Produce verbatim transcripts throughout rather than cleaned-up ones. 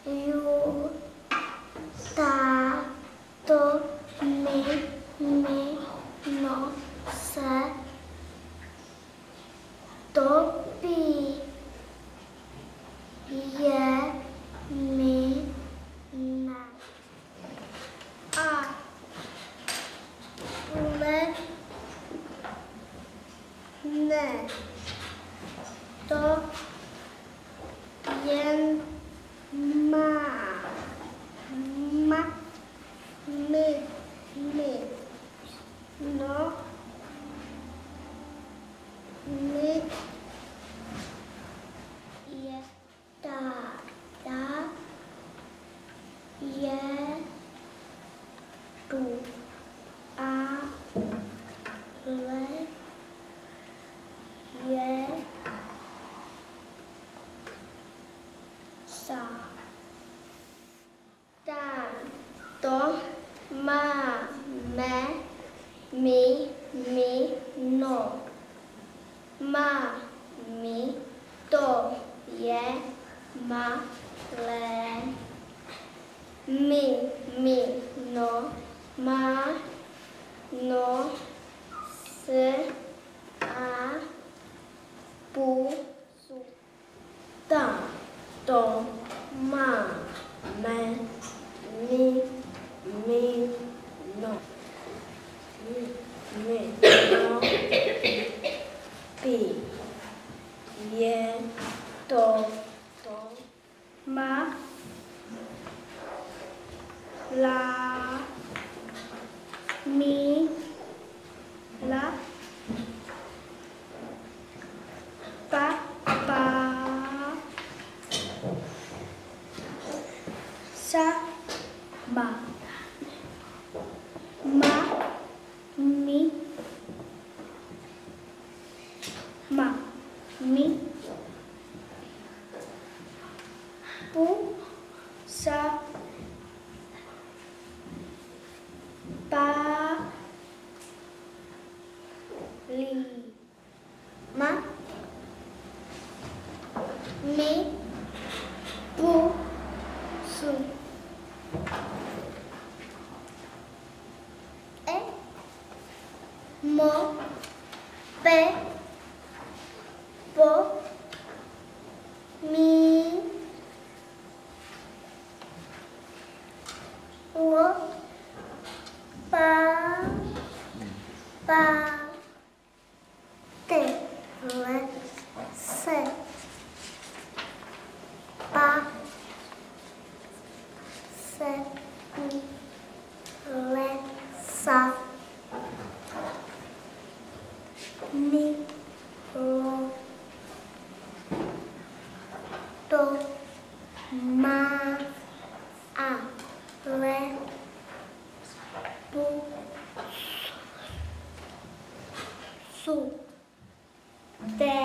ju, ta, to, my, my, no, se, topí, je, my, ne. A le, ne. To jen má. Ma, my, my. No, my je ta, ta je tu. A le je sa. Tam, to, má, me, my, my, no. Má, my, to je, ma, le. My, my, no. Má, no, s, a, pu, su. Ta, to, má, me, my, my, no. My, my, no. Pi, je, to, to, ma, la, mi, la, pa, pa, sa, ma, ma, mi, ma, mi, pu, sa, pa, li, ma, mi, pu, su, e, mo, pe, po, mi, wo, pa, pa, te, le, se, pa, se, le, sa, mi, lo, to, má, a, le, pu, su, te,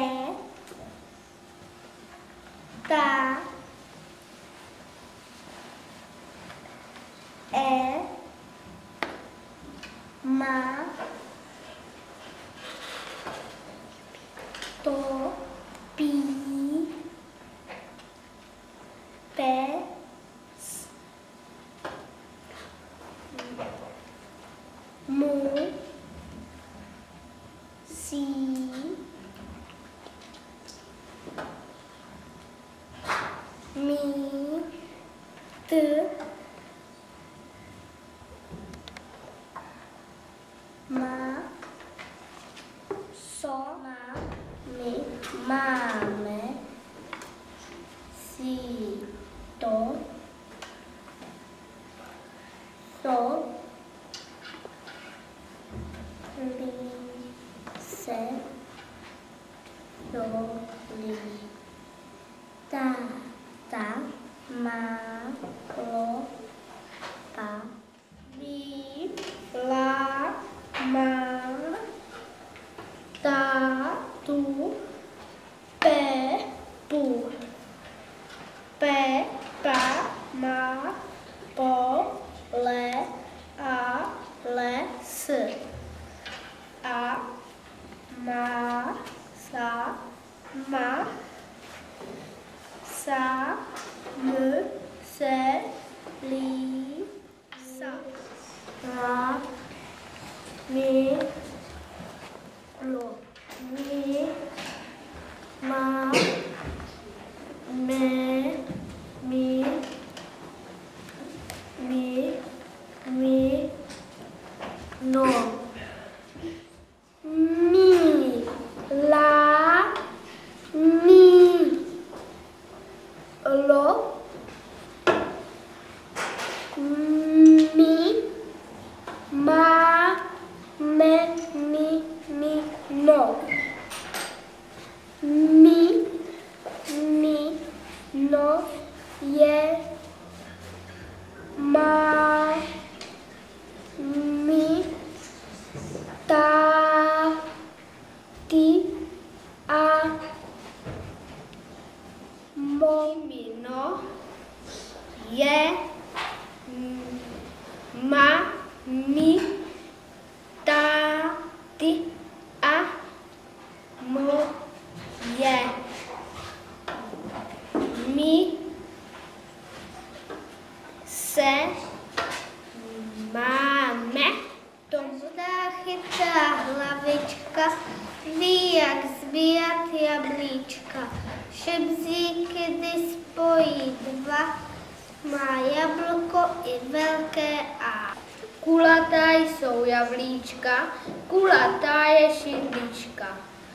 ta, e, ma, to, pi, pe, s, mu, si, mi, t, ma, so, ma, mi, máme, si, to, so, li, se, do, li, ta, ta, ma, lo, pa, bi, la, ma, ta, tu, pe, pu, pe, pa, ma, po, le, a, le, s, a, ma, sa, ma, sa, m, se, lí, sa. Ra, mi, lo. Mi, ma, me, mi, mi, mi, no. Mi, la, mi, lo, mi, ma, me, mi, mi, no. Mi, mi, no, je, ma, mi, ta, ty, a, mo, mi, no, je, ma, mi, ta, ty, a, mo, je. My se máme. Tomudá chytrá hlavička ví, jak zbíjat jablíčka. Šebříky, kdy spojí dva, má jablko i velké A. Kulatá jsou jablíčka, kulatá je šidlička.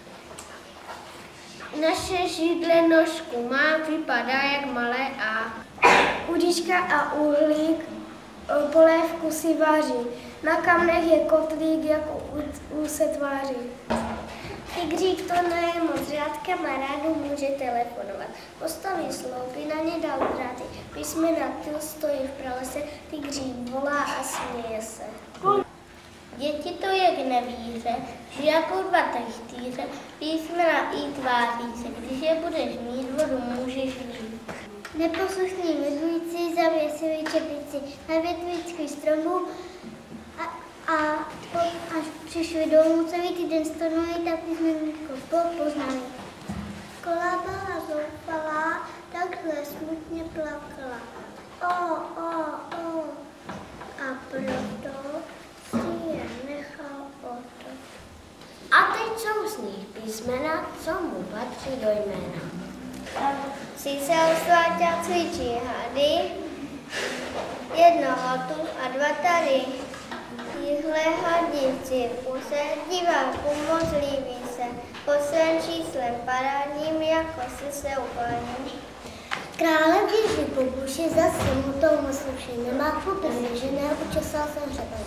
Naše židle nožku má, vypadá jak malé A. Udička a uhlík polévku si vaří. Na kamnech je kotlík, jako u se tváří. Tygřík to neje moc rád, kamarádu může telefonovat. Postaví sloupy, na ně dal dráty. Písmena T stojí v pralese, tygřík volá a směje se. Děti to je k nevíře, že jako dva tajštýře, písmena I tváří se, když je budeš mít, vodu můžeš mít. Neposlušní medvíci zavěsili čepici na větvičky stromů a, a po, až přišli domů, celý týden stornuli, tak písmenko poznali. Škola byla zoufalá, takhle smutně plakala. O, o, o, a proto si je nechal oto. A teď jsou z nich písmena, co mu patří do jména. Císel sváťa cvičí hady, jednoho tu a dva tady. Tihle hadi v cirkuse, diváku moc líbí se, po svém číslem parádním, jako si se uklání. Krále běží po buši, zase mu to musluší, nemá chlupy zvěžené, učesal jsem hřeben.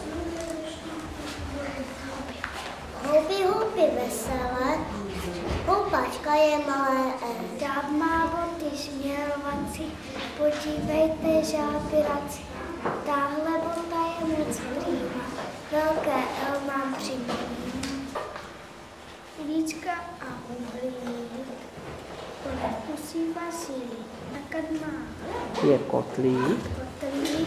Houby, houby veselé, houpačka je malé E. Žáb má boty směrovací, podívejte žáby raci. Táhle bota je moc prýma, velké L mám připomín. Líčka a uhlík, polévku si vaří, nakad má. Je kotlík. Kotlík,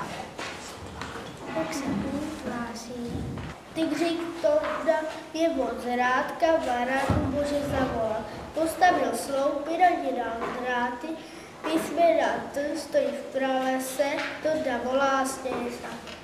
tak se mu tváří. Tygřík to je moc rád, kamarádu bože zavolal. Postavil sloupy, na ně dal dráty, písmena T stojí v pralese, to volá a směje se.